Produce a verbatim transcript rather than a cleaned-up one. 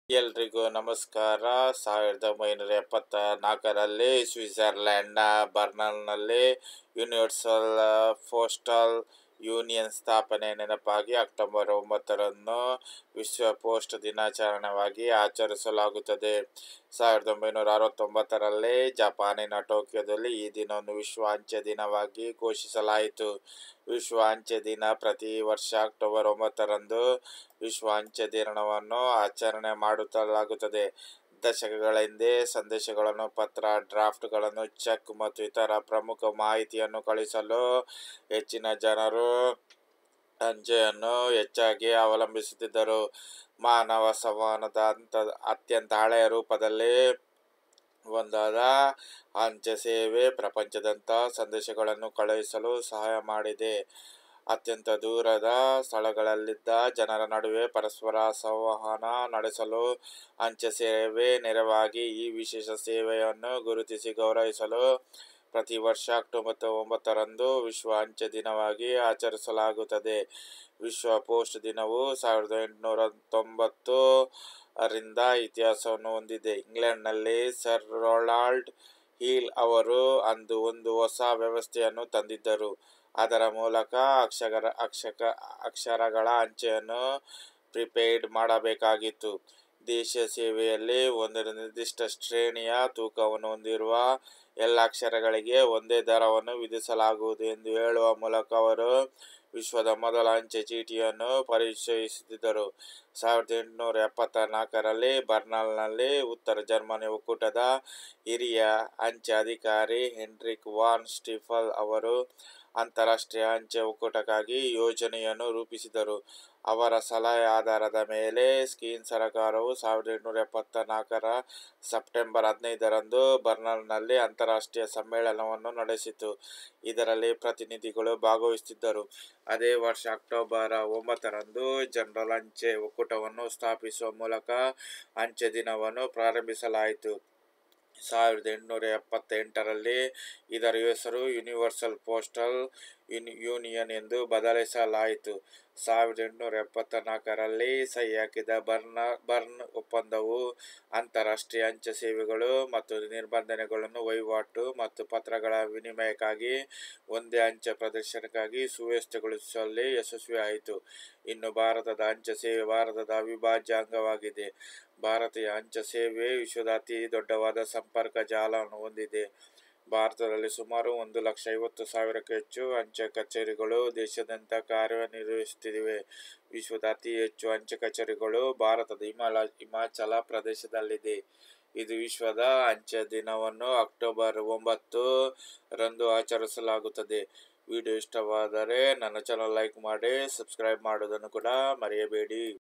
ಎಲ್ರಿಗೂ ನಮಸ್ಕಾರ. ಸಾವಿರದ ಒಂಬೈನೂರ ಎಪ್ಪತ್ತ ನಾಲ್ಕರಲ್ಲಿ ಸ್ವಿಟ್ಜರ್ಲೆಂಡ್ನ ಬರ್ನ್ನಲ್ಲಿ ಯೂನಿವರ್ಸಲ್ ಪೋಸ್ಟಲ್ ಯೂನಿಯನ್ ಸ್ಥಾಪನೆ ನೆನಪಾಗಿ ಅಕ್ಟೋಬರ್ ಒಂಬತ್ತರಂದು ವಿಶ್ವ ಪೋಸ್ಟ್ ದಿನಾಚರಣೆಯಾಗಿ ಆಚರಿಸಲಾಗುತ್ತದೆ. ಸಾವಿರದ ಒಂಬೈನೂರ ಅರವತ್ತೊಂಬತ್ತರಲ್ಲಿ ಜಪಾನಿನ ಟೋಕಿಯೋದಲ್ಲಿ ಈ ದಿನವನ್ನು ವಿಶ್ವ ಅಂಚೆ ದಿನವಾಗಿ ಘೋಷಿಸಲಾಯಿತು. ವಿಶ್ವ ಅಂಚೆ ದಿನ ಪ್ರತಿ ವರ್ಷ ಅಕ್ಟೋಬರ್ ಒಂಬತ್ತರಂದು ವಿಶ್ವ ಅಂಚೆ ದಿನವನ್ನು ಆಚರಣೆ ಮಾಡಲಾಗುತ್ತದೆ. ದಶಕಗಳ ಹಿಂದೆ ಸಂದೇಶಗಳನ್ನು, ಪತ್ರ, ಡ್ರಾಫ್ಟ್ಗಳನ್ನು, ಚೆಕ್ ಮತ್ತು ಇತರ ಪ್ರಮುಖ ಮಾಹಿತಿಯನ್ನು ಕಳುಹಿಸಲು ಹೆಚ್ಚಿನ ಜನರು ಅಂಚೆಯನ್ನು ಹೆಚ್ಚಾಗಿ ಅವಲಂಬಿಸುತ್ತಿದ್ದರು. ಮಾನವ ಸಂವಹನದ ಅತ್ಯಂತ ಹಳೆಯ ರೂಪದಲ್ಲಿ ಒಂದಾದ ಅಂಚೆ ಸೇವೆ ಪ್ರಪಂಚದಾದ್ಯಂತ ಸಂದೇಶಗಳನ್ನು ಕಳುಹಿಸಲು ಸಹಾಯ ಮಾಡಿದೆ. ಅತ್ಯಂತ ದೂರದ ಸ್ಥಳಗಳಲ್ಲಿದ್ದ ಜನರ ನಡುವೆ ಪರಸ್ಪರ ಸಂವಹನ ನಡೆಸಲು ಅಂಚೆ ಸೇವೆ ನೆರವಾಗಿ. ಈ ವಿಶೇಷ ಸೇವೆಯನ್ನು ಗುರುತಿಸಿ ಗೌರವಿಸಲು ಪ್ರತಿ ವರ್ಷ ಅಕ್ಟೋಬರ್ ಒಂಬತ್ತರಂದು ವಿಶ್ವ ಅಂಚೆ ದಿನವಾಗಿ ಆಚರಿಸಲಾಗುತ್ತದೆ. ವಿಶ್ವ ಪೋಸ್ಟ್ ದಿನವು ಸಾವಿರದ ಎಂಟುನೂರ ತೊಂಬತ್ತು ರಿಂದ ಇತಿಹಾಸವನ್ನು ಹೊಂದಿದೆ. ಇಂಗ್ಲೆಂಡ್ನಲ್ಲಿ ಸರ್ ರೊನಾಲ್ಡ್ ಹೀಲ್ ಅವರು ಅಂದು ಒಂದು ಹೊಸ ವ್ಯವಸ್ಥೆಯನ್ನು ತಂದಿದ್ದರು. ಅದರ ಮೂಲಕ ಅಕ್ಷರ ಅಕ್ಷಕ ಅಕ್ಷರಗಳ ಅಂಚೆಯನ್ನು ಪ್ರಿಪೇಯ್ಡ್ ಮಾಡಬೇಕಾಗಿತ್ತು. ದೇಶೀಯ ಸೇವೆಯಲ್ಲಿ ಒಂದು ನಿರ್ದಿಷ್ಟ ಶ್ರೇಣಿಯ ತೂಕವನ್ನು ಹೊಂದಿರುವ ಎಲ್ಲ ಅಕ್ಷರಗಳಿಗೆ ಒಂದೇ ದರವನ್ನು ವಿಧಿಸಲಾಗುವುದು ಎಂದು ಹೇಳುವ ಮೂಲಕ ಅವರು ವಿಶ್ವದ ಮೊದಲ ಅಂಚೆ ಚೀಟಿಯನ್ನು ಪರಿಚಯಿಸಿದರು. ಸಾವಿರದ ಎಂಟುನೂರ ಎಪ್ಪತ್ತ ನಾಲ್ಕರಲ್ಲಿ ಬರ್ನ್ನಲ್ಲಿ ಉತ್ತರ ಜರ್ಮನಿ ಒಕ್ಕೂಟದ ಹಿರಿಯ ಅಂಚೆ ಅಧಿಕಾರಿ ಹೆನ್ರಿಕ್ ವಾನ್ ಸ್ಟೀಫಲ್ ಅವರು ಅಂತಾರಾಷ್ಟ್ರೀಯ ಅಂಚೆ ಒಕ್ಕೂಟಕ್ಕಾಗಿ ಯೋಜನೆಯನ್ನು ರೂಪಿಸಿದರು. ಅವರ ಸಲಹೆಯ ಆಧಾರದ ಮೇಲೆ ಸ್ಪೇನ್ ಸರ್ಕಾರವು ಸಾವಿರದ ಎಂಟುನೂರ ಎಪ್ಪತ್ತ ನಾಲ್ಕರ ಸೆಪ್ಟೆಂಬರ್ ಹದಿನೈದರಂದು ಬರ್ನ್ನಲ್ಲಿ ಅಂತಾರಾಷ್ಟ್ರೀಯ ಸಮ್ಮೇಳನವನ್ನು ನಡೆಸಿತು. ಇದರಲ್ಲಿ ಪ್ರತಿನಿಧಿಗಳು ಭಾಗವಹಿಸುತ್ತಿದ್ದರು. ಅದೇ ವರ್ಷ ಅಕ್ಟೋಬರ್ ಒಂಬತ್ತರಂದು ಜನರಲ್ ಅಂಚೆ ಒಕ್ಕೂಟವನ್ನು ಸ್ಥಾಪಿಸುವ ಮೂಲಕ ಅಂಚೆ ದಿನವನ್ನು ಪ್ರಾರಂಭಿಸಲಾಯಿತು. ಸಾವಿರದ ಎಂಟುನೂರ ಎಪ್ಪತ್ತೆಂಟರಲ್ಲಿ ಇದರ ಹೆಸರು ಯೂನಿವರ್ಸಲ್ ಪೋಸ್ಟಲ್ ಯೂನಿಯನ್ ಎಂದು ಬದಲಿಸಲಾಯಿತು. ಸಾವಿರದ ಎಂಟುನೂರ ಎಪ್ಪತ್ತ ನಾಲ್ಕರಲ್ಲಿ ಸಹಿ ಹಾಕಿದ ಬರ್ನ್ ಬರ್ನ್ ಒಪ್ಪಂದವು ಅಂತಾರಾಷ್ಟ್ರೀಯ ಅಂಚೆ ಸೇವೆಗಳು ಮತ್ತು ನಿಬಂಧನೆಗಳನ್ನು ವಹಿವಾಟು ಮತ್ತು ಪತ್ರಗಳ ವಿನಿಮಯಕ್ಕಾಗಿ ಒಂದೇ ಅಂಚೆ ಪ್ರದೇಶಕ್ಕಾಗಿ ಸುವ್ಯವಸ್ಥಿತಗೊಳಿಸುವಲ್ಲಿ ಯಶಸ್ವಿಯಾಯಿತು. ಇನ್ನು ಭಾರತದ ಅಂಚೆ ಸೇವೆ ಭಾರತದ ಅವಿಭಾಜ್ಯ ಅಂಗವಾಗಿದೆ. ಭಾರತೀಯ ಅಂಚೆ ಸೇವೆ ವಿಶ್ವದ ಅತಿ ದೊಡ್ಡವಾದ ಸಂಪರ್ಕ ಜಾಲವನ್ನು ಹೊಂದಿದೆ. ಭಾರತದಲ್ಲಿ ಸುಮಾರು ಒಂದು ಲಕ್ಷ ಐವತ್ತು ಸಾವಿರಕ್ಕೂ ಹೆಚ್ಚು ಅಂಚೆ ಕಚೇರಿಗಳು ದೇಶಾದ್ಯಂತ ಕಾರ್ಯನಿರ್ವಹಿಸುತ್ತಿವೆ. ವಿಶ್ವದ ಅತಿ ಹೆಚ್ಚು ಅಂಚೆ ಕಚೇರಿಗಳು ಭಾರತದ ಹಿಮಾಲ ಹಿಮಾಚಲ ಪ್ರದೇಶದಲ್ಲಿದೆ. ಇದು ವಿಶ್ವದ ಅಂಚೆ ದಿನವನ್ನು ಅಕ್ಟೋಬರ್ ಒಂಬತ್ತು ರಂದು ಆಚರಿಸಲಾಗುತ್ತದೆ. ವಿಡಿಯೋ ಇಷ್ಟವಾದರೆ ನನ್ನ ಚಾನಲ್ ಲೈಕ್ ಮಾಡಿ, ಸಬ್ಸ್ಕ್ರೈಬ್ ಮಾಡುವುದನ್ನು ಕೂಡ ಮರೆಯಬೇಡಿ.